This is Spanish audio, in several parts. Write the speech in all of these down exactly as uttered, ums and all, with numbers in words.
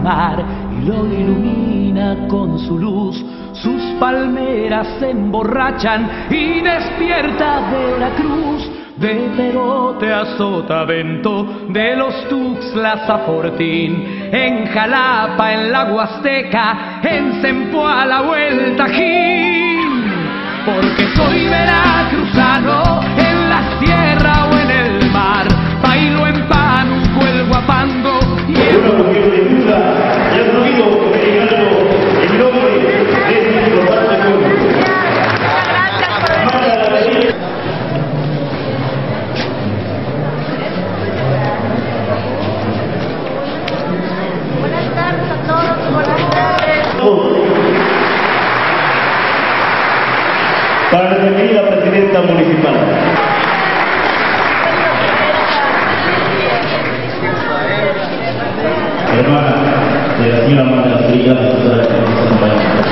mar y lo ilumina con su luz. Sus palmeras se emborrachan y despierta Veracruz. De Perote a Sotavento, de los Tuxtlas a Fortín, en Jalapa, en la Huasteca, en Zempoala o el Tajín. Porque soy veracruzano, en la tierra o en el mar, bailo en Pánuco, el Guapango y el... Una mujer de duda, y el ruido mexicano, en nombre de este importante pueblo. Buenas tardes a todos, buenas tardes. Para la bienvenida presidenta municipal. Hermana de la señora Magda Brigada, Susana que nos acompaña.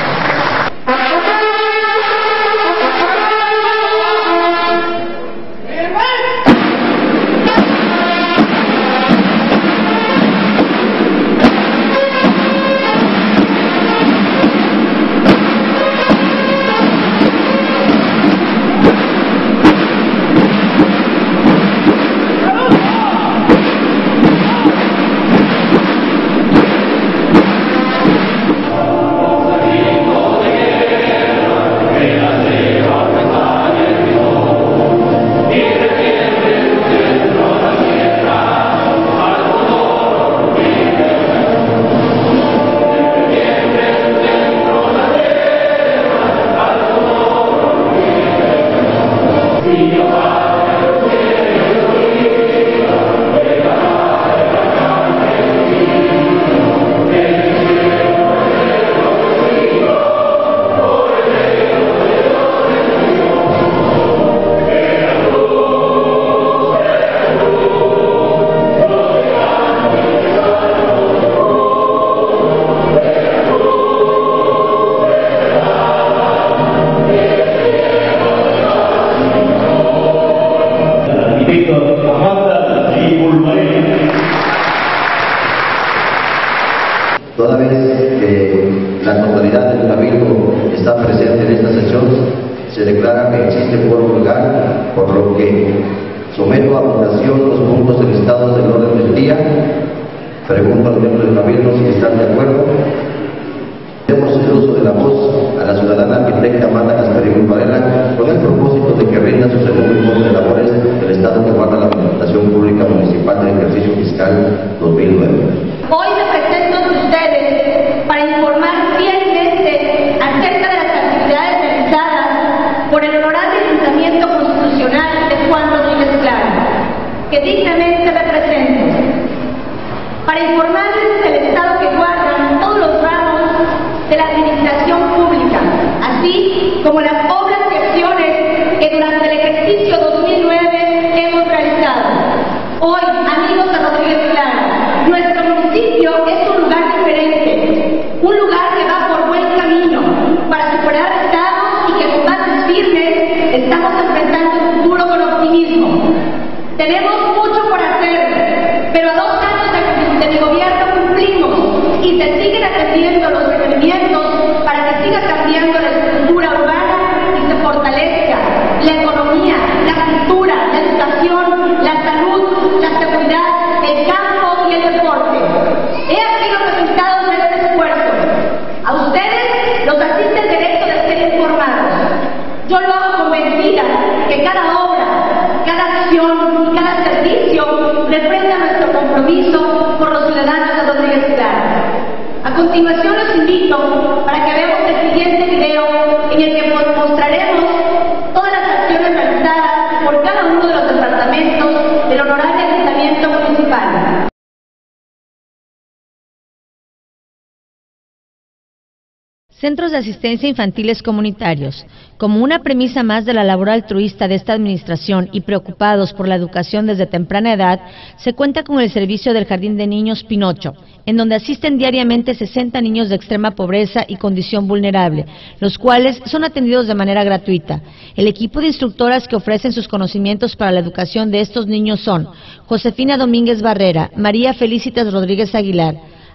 Toda vez que las autoridades del Cabildo están presentes en esta sesión, se declara que existe quórum legal, por lo que someto a votación los puntos del estado del orden del día. Pregunto a los miembros del Cabildo si están de acuerdo. Demos el uso de la voz a la ciudadana arquitecta Marta Gasparín Varela con el propósito de que rinda sus ejecutivos de labores del Estado que guarda la Administración Pública Municipal del ejercicio fiscal dos mil nueve. Hoy me presento ante ustedes para informar fielmente acerca de las actividades realizadas por el honorable Ayuntamiento Constitucional de Juan Rodríguez Claro, que dignamente represento. Para informarles del estado que guardan todos los ramos de la administración pública, así como las obras y acciones que durante el ejercicio dos mil nueve hemos realizado. Hoy, amigos de Rodríguez Claro, nuestro municipio es un lugar diferente, un lugar que va por buen camino para superar estados y que con bases firmes estamos enfrentando el futuro con optimismo. Tenemos mucho por hacer, pero a dos años de, de mi gobierno cumplimos y se siguen atendiendo los requerimientos para que siga cambiando la estructura urbana y se fortalezca la economía, la cultura, la educación, la salud, la seguridad, el campo y el deporte. He aquí los resultados de este esfuerzo. A ustedes los asiste el derecho de ser informados. Yo lo hago convencida que cada obra, cada acción y cada servicio refrenda nuestro compromiso por los ciudadanos de Rodríguez Claro. A continuación los invito para que veamos el siguiente video en el que mostraremos todas las acciones realizadas por cada uno de los departamentos del honorable Ayuntamiento Municipal. Centros de asistencia infantiles comunitarios. Como una premisa más de la labor altruista de esta administración y preocupados por la educación desde temprana edad, se cuenta con el servicio del Jardín de Niños Pinocho, en donde asisten diariamente sesenta niños de extrema pobreza y condición vulnerable, los cuales son atendidos de manera gratuita. El equipo de instructoras que ofrecen sus conocimientos para la educación de estos niños son Josefina Domínguez Barrera, María Felicitas Rodríguez Aguilar,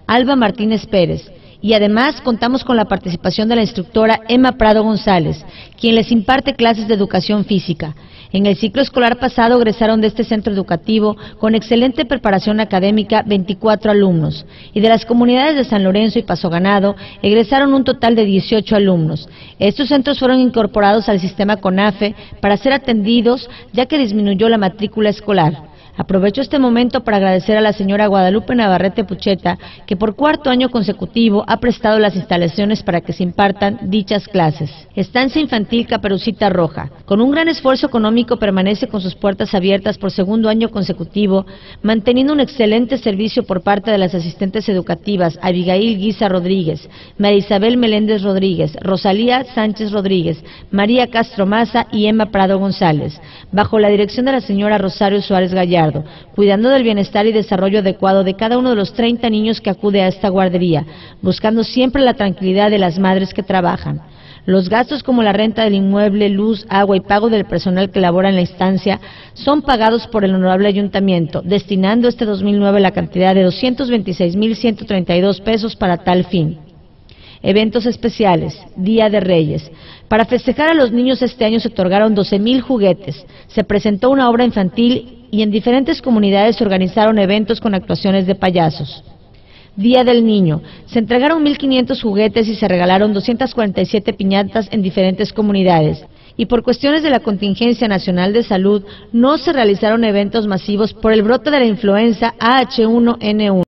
Alba Martínez Pérez. Y además contamos con la participación de la instructora Emma Prado González, quien les imparte clases de educación física. En el ciclo escolar pasado egresaron de este centro educativo con excelente preparación académica veinticuatro alumnos, y de las comunidades de San Lorenzo y Paso Ganado egresaron un total de dieciocho alumnos. Estos centros fueron incorporados al sistema CONAFE para ser atendidos, ya que disminuyó la matrícula escolar. Aprovecho este momento para agradecer a la señora Guadalupe Navarrete Pucheta, que por cuarto año consecutivo ha prestado las instalaciones para que se impartan dichas clases. Estancia Infantil Caperucita Roja, con un gran esfuerzo económico, permanece con sus puertas abiertas por segundo año consecutivo, manteniendo un excelente servicio por parte de las asistentes educativas Abigail Guisa Rodríguez, María Isabel Meléndez Rodríguez, Rosalía Sánchez Rodríguez, María Castro Maza y Emma Prado González, bajo la dirección de la señora Rosario Suárez Gallardo, cuidando del bienestar y desarrollo adecuado de cada uno de los treinta niños que acude a esta guardería, buscando siempre la tranquilidad de las madres que trabajan. Los gastos como la renta del inmueble, luz, agua y pago del personal que labora en la instancia son pagados por el honorable ayuntamiento, destinando este dos mil nueve la cantidad de doscientos veintiséis mil ciento treinta y dos pesos para tal fin. Eventos especiales, Día de Reyes. Para festejar a los niños este año se otorgaron doce mil juguetes, se presentó una obra infantil y en diferentes comunidades se organizaron eventos con actuaciones de payasos. Día del Niño. Se entregaron mil quinientos juguetes y se regalaron doscientas cuarenta y siete piñatas en diferentes comunidades. Y por cuestiones de la Contingencia Nacional de Salud, no se realizaron eventos masivos por el brote de la influenza A H uno N uno.